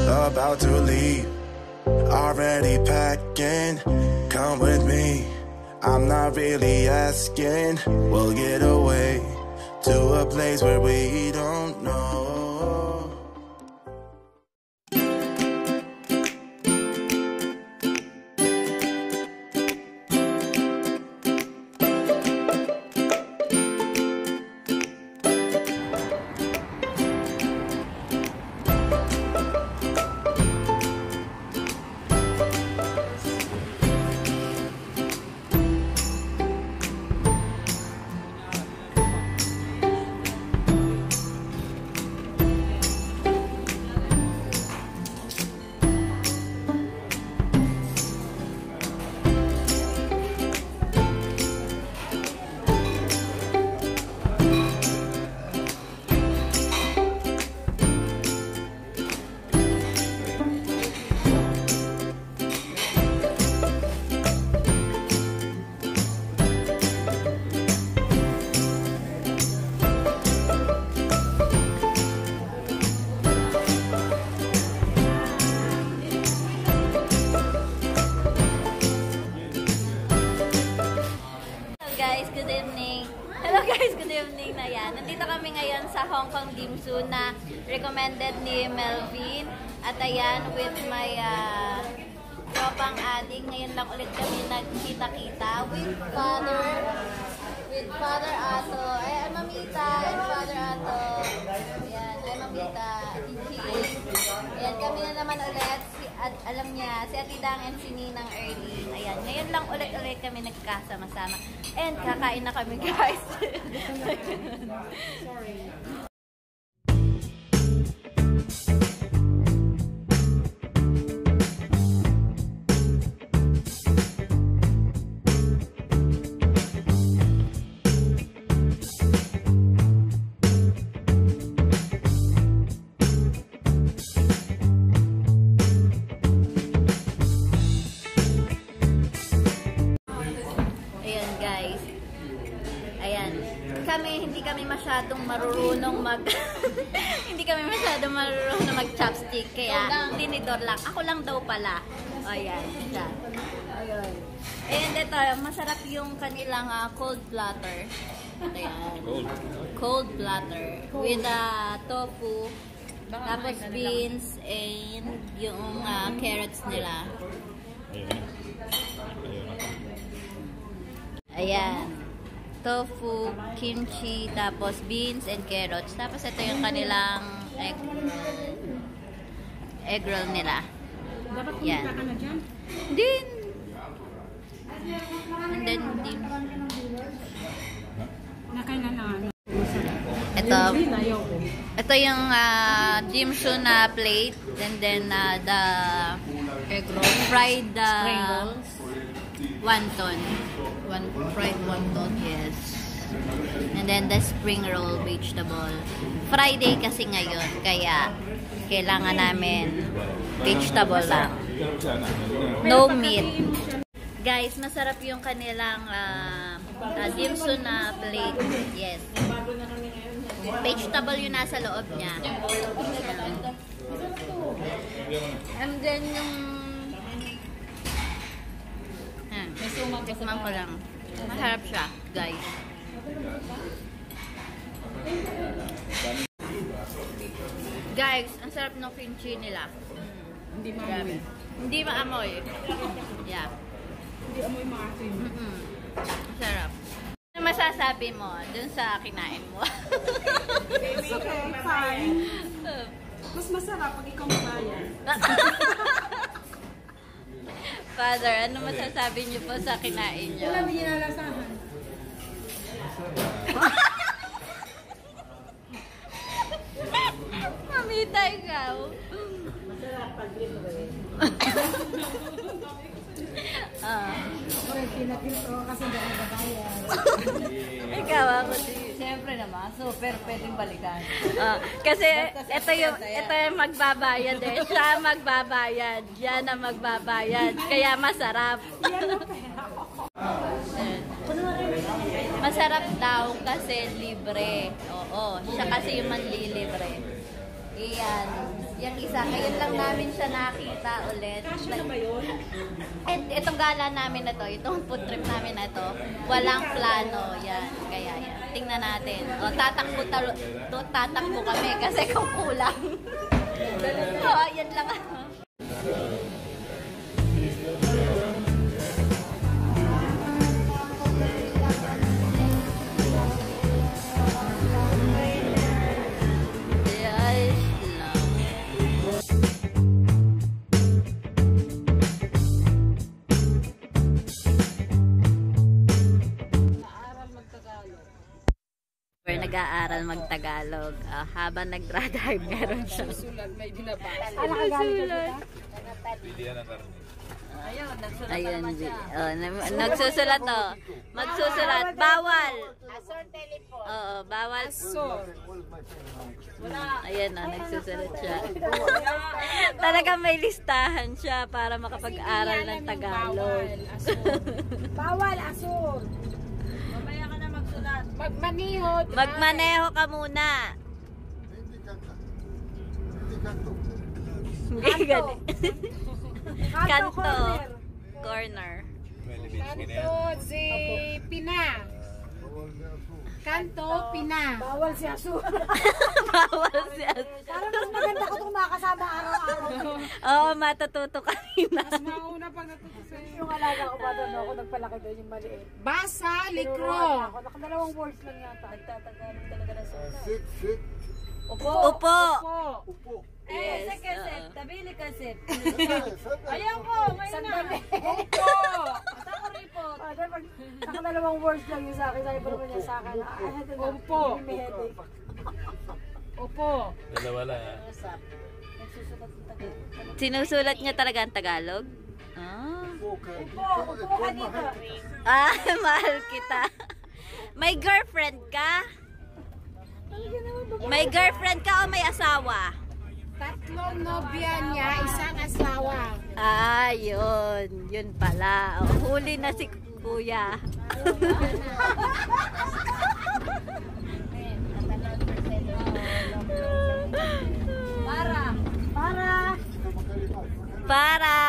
about to leave. Already packing, come with me. I'm not really asking. We'll get away to a place where we don't know. Na yan. Nandito kami ngayon sa Hong Kong Dim Sum na recommended ni Melvin. At ayan, with my tropang ADIK. Ngayon lang ulit kami nagkita-kita with Father ATO. Ay, Mamita and Father ATO. Ayan, ay Mamita. Ayan, kami na naman ulit. At alam niya, si Atidang and si Ninang Early. Ayan, ngayon lang ulit kami nagkasama-sama. And kakain na kami, guys. Sorry. Hindi kami masyadong marunong mag-chopstick, kaya tinidor lang. Ako lang daw pala. Ayan, siya. Ayun. And ito, masarap yung kanilang cold platter. Ito yan. Cold platter. With tofu, tapos beans, and yung carrots nila. Ayan. Tofu, kimchi, tapos beans and carrots. Tapos ito yung kanilang egg roll nila. Dapat kumita ka na dyan? Din! And then, dim. Nakailangan. Ito yung dim sum na plate. And then, the egg roll. Fried wonton. Fried wonton, yes. And then the spring roll vegetable. Friday kasi ngayon, kaya kailangan namin vegetable lang. No meat. Guys, masarap yung kanilang dim sum na plate. Yes. Vegetable yung nasa loob niya. And then yung tikman ko lang. Masarap siya, guys. Guys, ang sarap ng kimchi nila. Hindi maamoy. Hindi maamoy. Yeah. Hindi amoy maasim. Sarap. Ano masasabi mo dun sa kinain mo? It's okay, fine. Mas masarap pag ikaw mabayan. Father, ano masasabi niyo po sa kinain niyo? Wala, hindi nalasahan. Mamita ikaw. Masarap pag libre. Pinapilto kasi hindi ako babayan. Ikaw ako din. Siyempre naman, super pwedeng balikan. Kasi ito yung magbabayad eh. Siya magbabayad. Yan ang magbabayad. Kaya masarap. Masarap daw kasi libre. Oo. Siya kasi yung manlilibre. Iyan. Yung isa, ngayon lang namin siya nakita ulit. Kasya na ba yun? And itong gala namin na to, itong food trip namin na to, walang plano. Yan, kaya yan. Tingnan natin. O, tatakbo kami kasi kung kulang. So, yan lang. We're nag-aaral mag-Tagalog. Habang nag-drive, meron siya. Sulat, may binabasa. Ayun, nagsusulat to. Magsusulat. Bawal. Oo, bawal. Ayun, nagsusulat siya. Talagang may listahan siya para makapag-aral ng Tagalog. Bawal, asur. Mamaya ka na magsulat. Magmaneho ka muna. Hindi ganun. Kanto. Corner. Kanto si Pina. Kanto, Pina. Bawal si Asu. Bawal siya. Parang mas maganda ko itong makasama araw-araw. Oo, matututo ka na. Mas mauna pag natuto sa'yo. Yung alaga ko ba doon ako, nagpalaki doon yung maliit. Basa, likro. Nakadalawang words lang yata. Nagtatagalog talaga na sila. Sit. Upo. Upo. Yes. Tabili kasip. Ayaw ko, ngayon na. Upo. Ako report. Nakadalawang words lang yun sa akin. Sabi pa naman niya sa akin. Upo. Upo. Dalawa lang ha. Sinusulat niya talaga ang Tagalog? Upo ka dito. Mahal kita. May girlfriend ka? May girlfriend ka o may asawa? Tatlong nobya niya, isang asawa. Yun. Yun pala. Huli na si Kuya. Para.